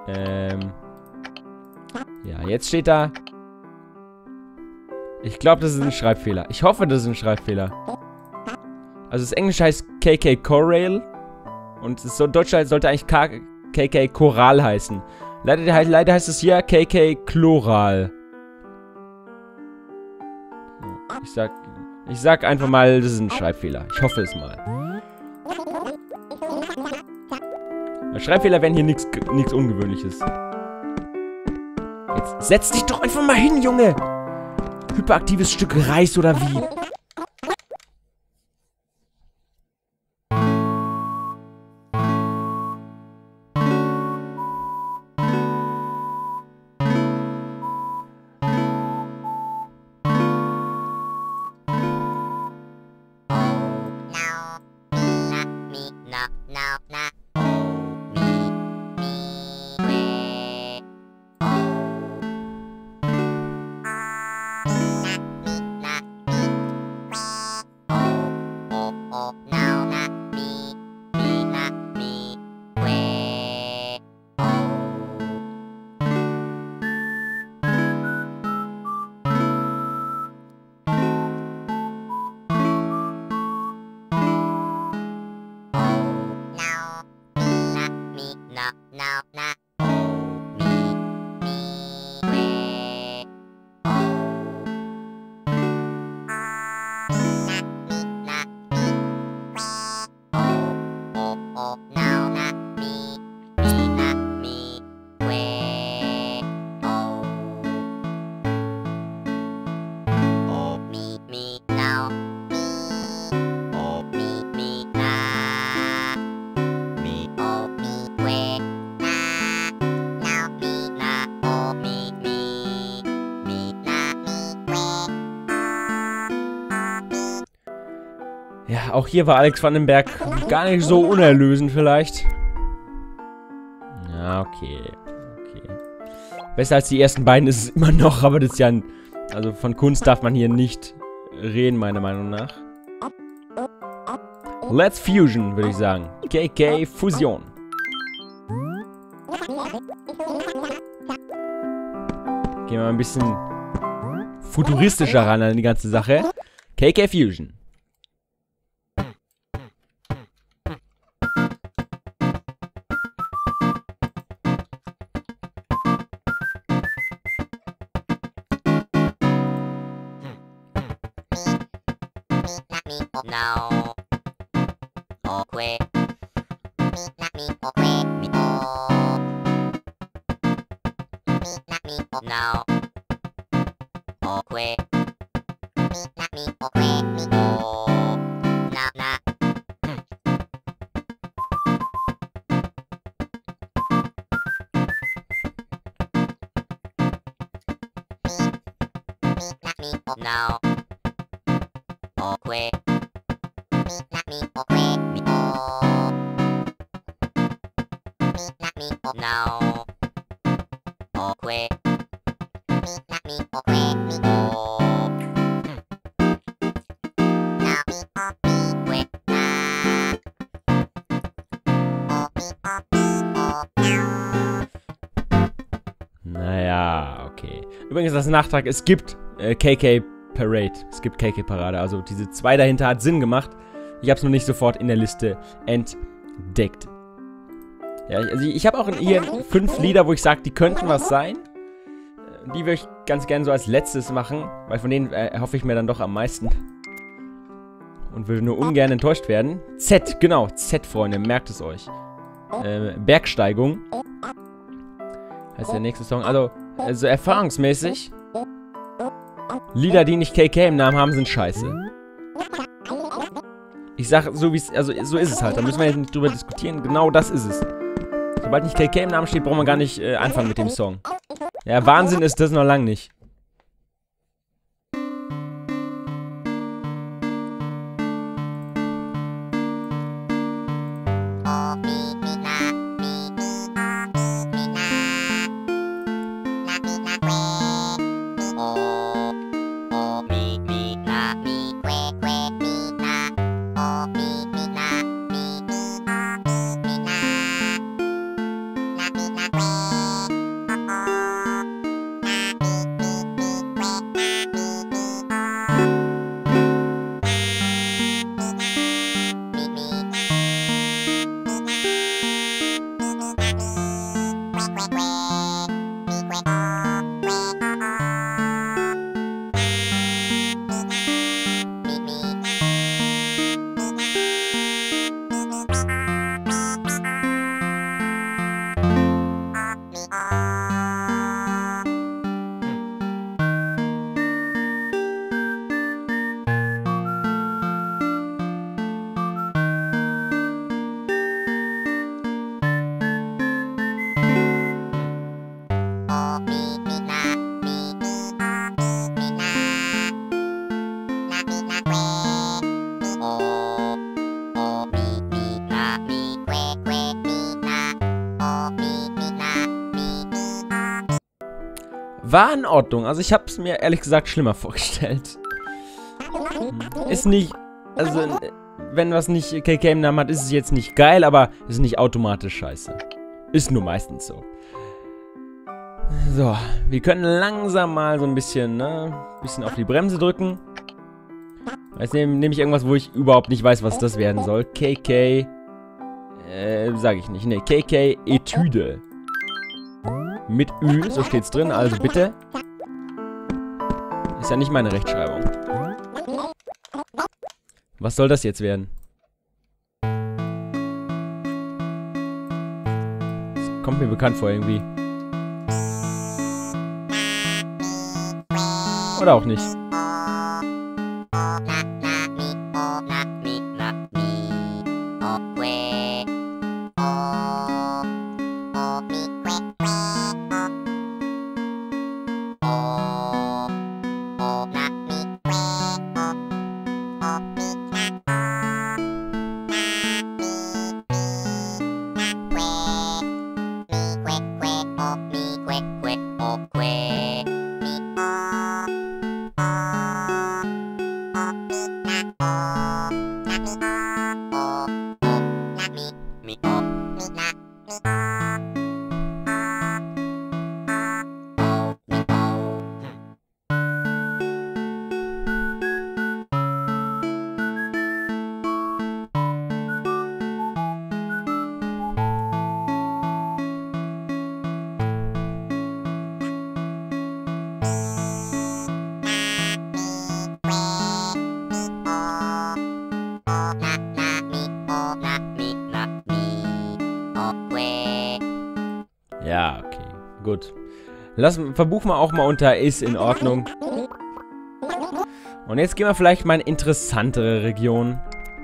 Ja, jetzt steht da... Ich glaube, das ist ein Schreibfehler. Ich hoffe, das ist ein Schreibfehler. Also das Englische heißt KK Corail. Und das Deutsche sollte eigentlich KK Choral heißen. Leider heißt es hier KK Chloral. Ich sag einfach mal, das ist ein Schreibfehler. Ich hoffe es mal. Schreibfehler wären hier nichts Ungewöhnliches. Jetzt setz dich doch einfach mal hin, Junge! Hyperaktives Stück Reis oder wie? Ja, auch hier war Alex Vandenberg gar nicht so unerlösend vielleicht. Ja, okay. Besser als die ersten beiden ist es immer noch, aber das ist ja also von Kunst darf man hier nicht reden, meiner Meinung nach. Let's Fusion, würde ich sagen. KK Fusion. Gehen wir mal ein bisschen futuristischer ran an die ganze Sache. KK Fusion. Now, okay. Now, okay. Now, okay. Now, okay. Naja, okay. Übrigens, das Nachtrag, es gibt KK Parade. Es gibt KK Parade. Also diese 2 dahinter hat Sinn gemacht. Ich habe es nur nicht sofort in der Liste entdeckt. Ja, also ich habe auch hier 5 Lieder, wo ich sage, die könnten was sein. Die würde ich ganz gerne so als letztes machen, weil von denen erhoffe ich mir dann doch am meisten. Und würde nur ungern enttäuscht werden. Z, genau, Z, Freunde, merkt es euch. Bergsteigung heißt der nächste Song. Also erfahrungsmäßig, Lieder, die nicht KK im Namen haben, sind scheiße. Ich sag, so wie es, also so ist es halt. Da müssen wir jetzt nicht drüber diskutieren. Genau das ist es. Sobald nicht KK im Namen steht, brauchen wir gar nicht anfangen mit dem Song. Ja, Wahnsinn ist das noch lang nicht. War in Ordnung. Also ich habe es mir ehrlich gesagt schlimmer vorgestellt. Ist nicht... Also, wenn was nicht KK im Namen hat, ist es jetzt nicht geil, aber ist nicht automatisch scheiße. Ist nur meistens so. So, wir können langsam mal so ein bisschen, ne? Bisschen auf die Bremse drücken. Jetzt nehme ich irgendwas, wo ich überhaupt nicht weiß, was das werden soll. KK... sage ich nicht. Ne, KK Etüde. Mit Ü, so steht's drin, also bitte. Ist ja nicht meine Rechtschreibung. Was soll das jetzt werden? Das kommt mir bekannt vor irgendwie. Oder auch nicht. Ja, okay. Gut. Verbuchen wir auch mal unter ist in Ordnung. Und jetzt gehen wir vielleicht mal in interessantere Regionen.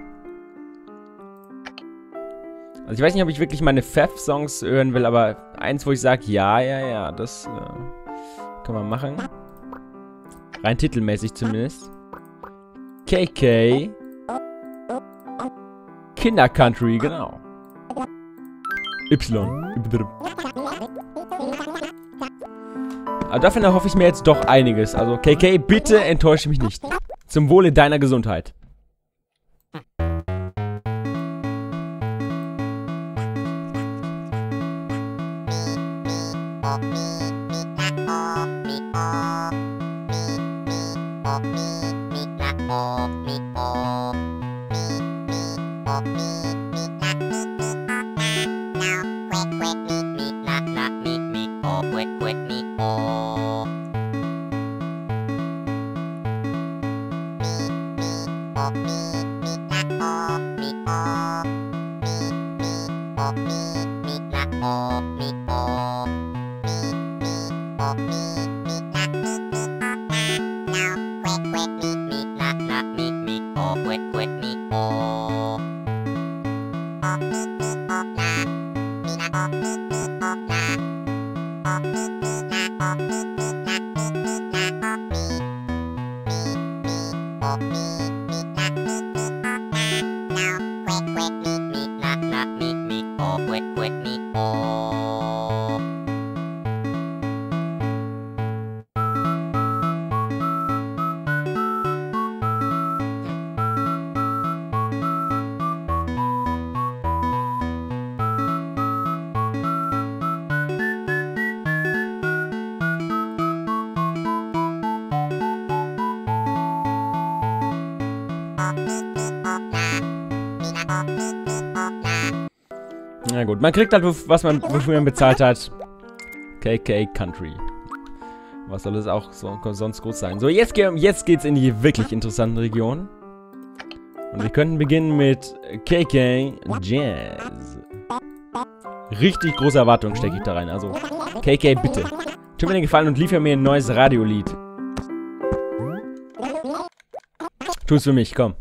Also ich weiß nicht, ob ich wirklich meine Pfeff-Songs hören will, aber eins, wo ich sage, ja, das kann man machen. Rein titelmäßig zumindest. KK. Kindercountry, genau. Y. Aber dafür erhoffe ich mir jetzt doch einiges. Also, KK, bitte enttäusche mich nicht. Zum Wohle deiner Gesundheit. Na gut, man kriegt halt, wofür man bezahlt hat. KK Country. Was soll es auch sonst groß sein? So, jetzt geht's in die wirklich interessanten Regionen. Und wir könnten beginnen mit KK Jazz. Richtig große Erwartungen stecke ich da rein. Also, KK, bitte. Tu mir den Gefallen und liefer mir ein neues Radiolied. Tu es für mich, komm.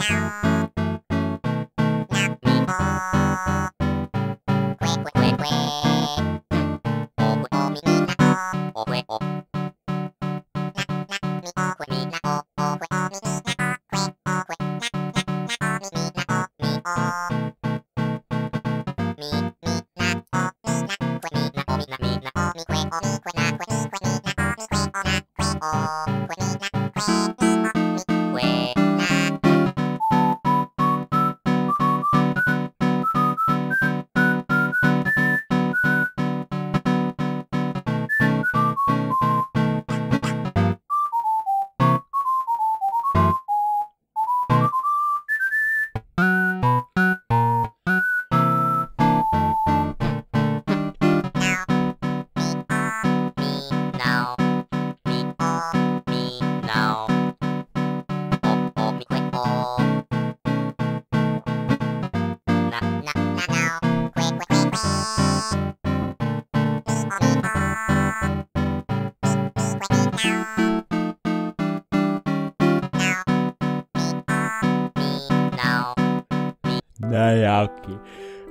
Naja, okay.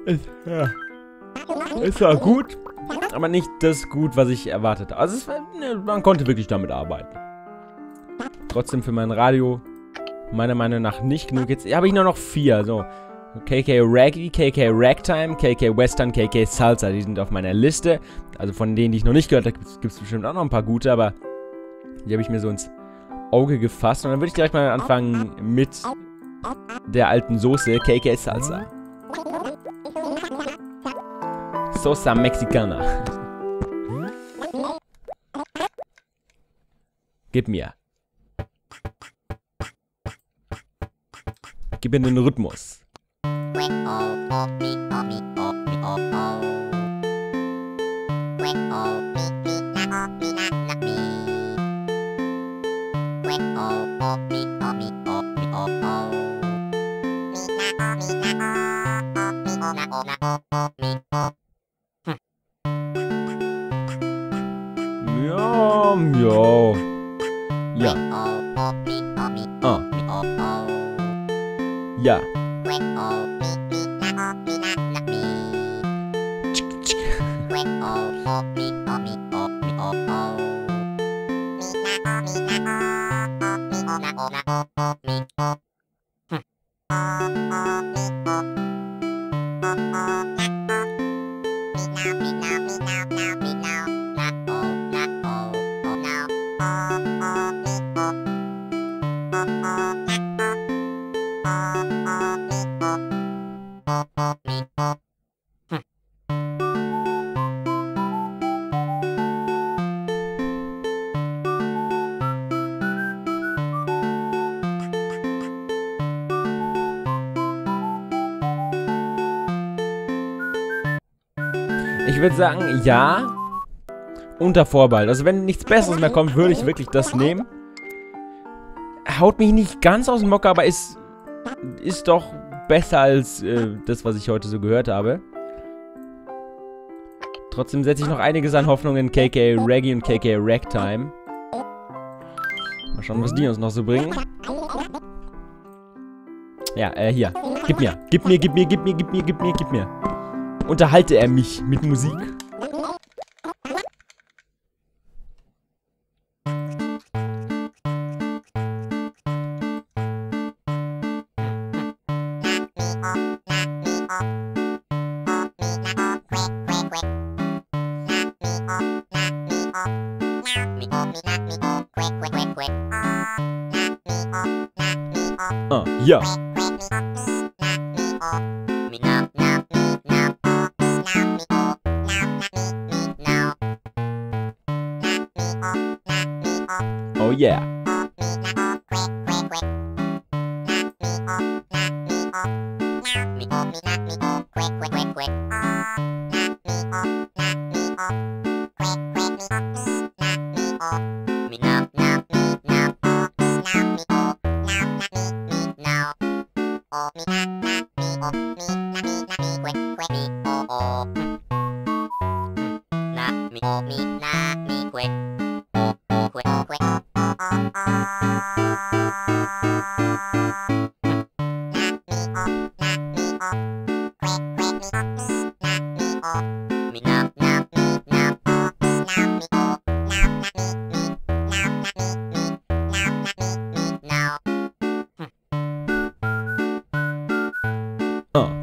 Es war gut, aber nicht das gut, was ich erwartet habe. Also man konnte wirklich damit arbeiten. Trotzdem für mein Radio meiner Meinung nach nicht genug. Jetzt habe ich nur noch 4. So, KK Raggy, KK Ragtime, KK Western, KK Salsa. Die sind auf meiner Liste. Also von denen, die ich noch nicht gehört habe, gibt es bestimmt auch noch ein paar gute, aber die habe ich mir so ins Auge gefasst. Und dann würde ich gleich mal anfangen mit der alten Soße, KK Salsa. Sosa Mexicana. Gib mir. Gib mir den Rhythmus. Ja, ja. Ja. Ja. Ich würde sagen, ja. Unter Vorbehalt. Also wenn nichts Besseres mehr kommt, würde ich wirklich das nehmen. Haut mich nicht ganz aus dem Mocker, aber ist doch besser als das, was ich heute so gehört habe. Trotzdem setze ich noch einiges an Hoffnung in KK Reggae und KK Ragtime. Mal schauen, was die uns noch so bringen. Ja, hier. Gib mir. Gib mir, gib mir, gib mir, gib mir, gib mir, gib mir. Unterhalte er mich mit Musik. Ja. Oh yeah.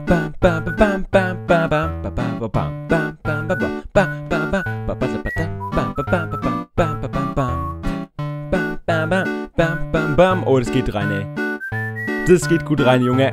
Oh, das geht rein, ey. Das geht gut rein, Junge.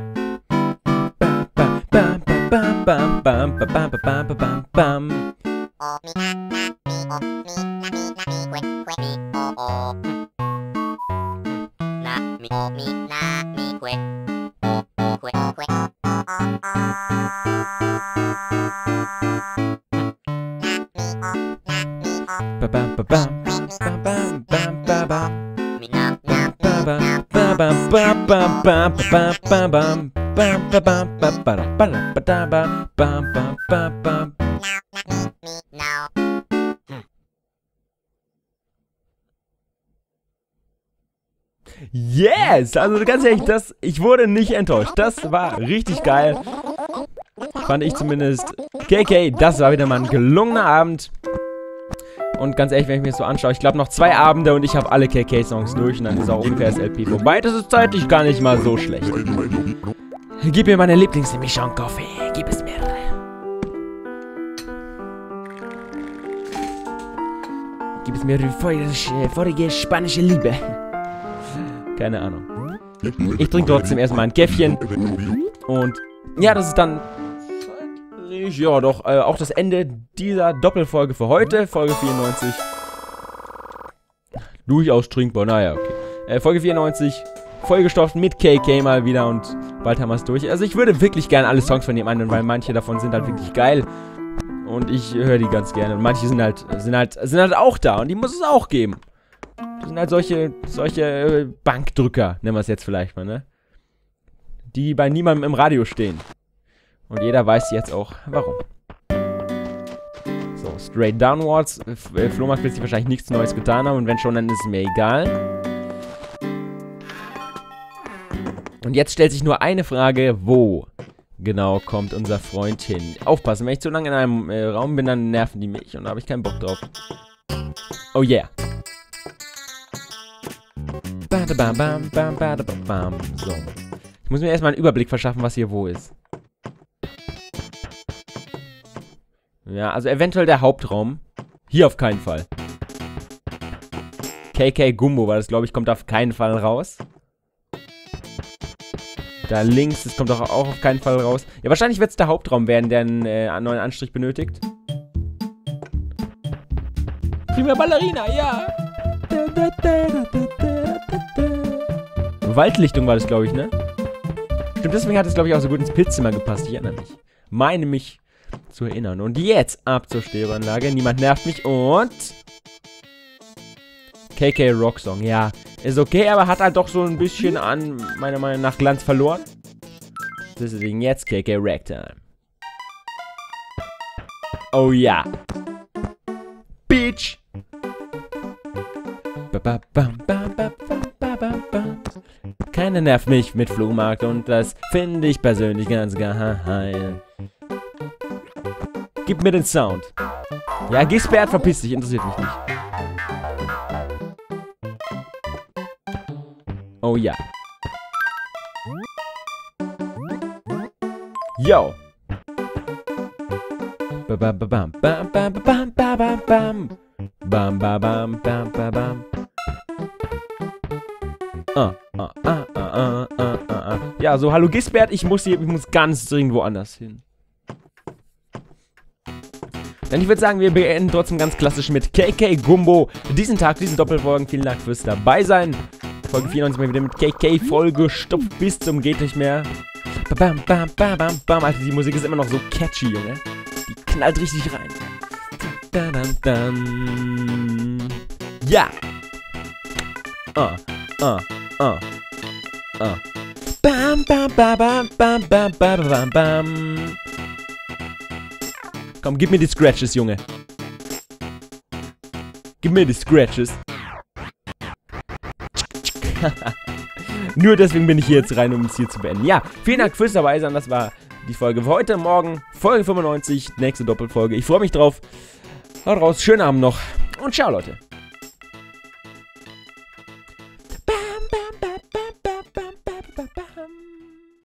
Yes! Also ganz ehrlich, ich wurde nicht enttäuscht. Das war richtig geil. Fand ich zumindest. KK, das war wieder mal ein gelungener Abend. Und ganz ehrlich, wenn ich mir das so anschaue, ich glaube noch 2 Abende und ich habe alle KK-Songs durch und dann ist auch ungefähr das LP vorbei. Das ist zeitlich gar nicht mal so schlecht. Gib mir meine Lieblingsmischung Kaffee. Gib es mir. Gib es mir die vorige spanische Liebe. Keine Ahnung. Ich trinke trotzdem erstmal ein Käffchen. Und ja, das ist dann... Ja, doch, auch das Ende dieser Doppelfolge für heute. Folge 94. Durchaus trinkbar, naja, okay. Folge 94. Vollgestopft mit KK mal wieder und bald haben wir es durch. Also ich würde wirklich gerne alle Songs von ihm anhören, weil manche davon sind halt wirklich geil. Und ich höre die ganz gerne. Und manche sind halt auch da und die muss es auch geben. Das sind halt solche Bankdrücker, nennen wir es jetzt vielleicht mal, ne? Die bei niemandem im Radio stehen. Und jeder weiß jetzt auch, warum. So, straight downwards. Flohmarkt wird sich wahrscheinlich nichts Neues getan haben. Und wenn schon, dann ist es mir egal. Und jetzt stellt sich nur eine Frage. Wo genau kommt unser Freund hin? Aufpassen, wenn ich zu lange in einem Raum bin, dann nerven die mich. Und da habe ich keinen Bock drauf. Oh yeah. So. Ich muss mir erstmal einen Überblick verschaffen, was hier wo ist. Ja, also eventuell der Hauptraum. Hier auf keinen Fall. KK Gumbo, weil das, glaube ich, kommt auf keinen Fall raus. Da links, das kommt doch auch auf keinen Fall raus. Ja, wahrscheinlich wird es der Hauptraum werden, der einen neuen Anstrich benötigt. Prima Ballerina, ja! Waldlichtung war das, glaube ich, ne? Stimmt, deswegen hat es, glaube ich, auch so gut ins Pilzzimmer gepasst. Ich erinnere mich. Meine mich zu erinnern. Und jetzt ab zur Stereoanlage. Niemand nervt mich und... KK Rocksong. Ja, ist okay, aber hat halt doch so ein bisschen an, meiner Meinung nach, Glanz verloren. Deswegen jetzt KK Ragtime. Oh ja. Bitch. Keiner nervt mich mit Flohmarkt und das finde ich persönlich ganz geil. Gib mir den Sound. Ja, Gisbert, verpiss dich, interessiert mich nicht. Oh ja. Yo. Bam bam bam bam bam bam bam bam. Bam bam bam bam bam bam. Ja, so, hallo Gisbert, ich muss ganz dringend woanders hin. Dann ich würde sagen, wir beenden trotzdem ganz klassisch mit KK Gumbo. Diesen Tag, diesen Doppelfolgen, vielen Dank fürs dabei sein. Folge 94 mal wieder mit KK vollgestopft bis zum geht nicht mehr. Bam, bam, bam, bam, bam. Alter, die Musik ist immer noch so catchy, Junge. Die knallt richtig rein. Dun, dun, dun. Ja. Bam, bam, bam, bam, bam, bam, bam, bam, bam. Komm, gib mir die Scratches, Junge. Gib mir die Scratches. Nur deswegen bin ich hier jetzt rein, um es hier zu beenden. Ja, vielen Dank fürs dabei sein. Das war die Folge für heute. Morgen Folge 95, nächste Doppelfolge. Ich freue mich drauf. Haut raus, schönen Abend noch und ciao, Leute.